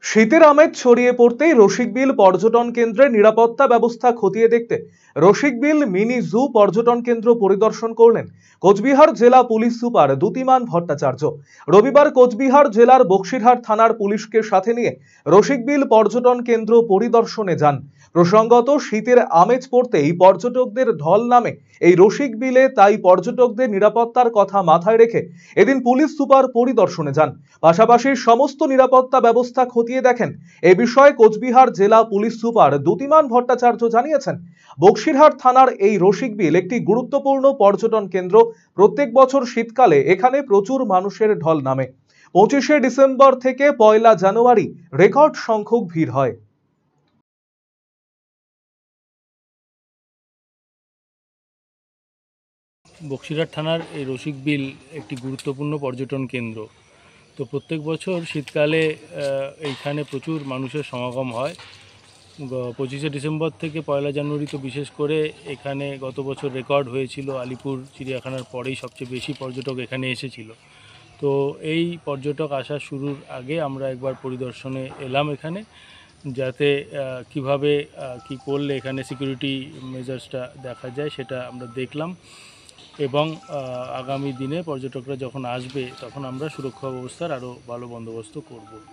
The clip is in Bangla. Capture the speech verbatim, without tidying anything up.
শীতের আমেজ ছড়িয়ে পড়তেই রসিকবিল পর্যটন কেন্দ্রের নিরাপত্তা ব্যবস্থা খতিয়ে দেখতে রসিকবিল মিনি জু পর্যটন কেন্দ্র পরিদর্শন করলেন কোচবিহার জেলা পুলিশ সুপার দ্যুতিমান ভট্টাচার্য। রবিবার কোচবিহার জেলার বক্সিরহাট থানার পুলিশকে সাথে নিয়ে রসিকবিল পর্যটন কেন্দ্র পরিদর্শনে যান। প্রসঙ্গত, শীতের আমেজ পড়তেই পর্যটকদের ঢল নামে এই রসিকবিলে, তাই পর্যটকদের নিরাপত্তার কথা মাথায় রেখে এদিন পুলিশ সুপার পরিদর্শনে যান। পাশাপাশি সমস্ত নিরাপত্তা ব্যবস্থা খতিয়ে দেখেন। এ বিষয়ে কোচবিহার জেলা পুলিশ সুপার দ্যুতিমান ভট্টাচার্য জানিয়েছেন, বক্সিরহাট থানার এই রসিকবিল একটি গুরুত্বপূর্ণ পর্যটন কেন্দ্র। প্রত্যেক বছর শীতকালে এখানে প্রচুর মানুষের ঢল নামে। পঁচিশে ডিসেম্বর থেকে পয়লা জানুয়ারি রেকর্ড সংখ্যক ভিড় হয়। বক্সিরহাট থানার এই রসিকবিল একটি গুরুত্বপূর্ণ পর্যটন কেন্দ্র। তো প্রত্যেক বছর শীতকালে এইখানে প্রচুর মানুষের সমাগম হয়। পঁচিশে ডিসেম্বর থেকে পয়লা জানুয়ারি তো বিশেষ করে এখানে গত বছর রেকর্ড হয়েছিল। আলিপুর চিড়িয়াখানার পরেই সবচেয়ে বেশি পর্যটক এখানে এসেছিল। তো এই পর্যটক আসা শুরুর আগে আমরা একবার পরিদর্শনে এলাম এখানে, যাতে কিভাবে কি করলে এখানে সিকিউরিটি মেজার্সটা দেখা যায় সেটা আমরা দেখলাম, এবং আগামী দিনে পর্যটকরা যখন আসবে তখন আমরা সুরক্ষা ব্যবস্থার আরও ভালো বন্দোবস্ত করব।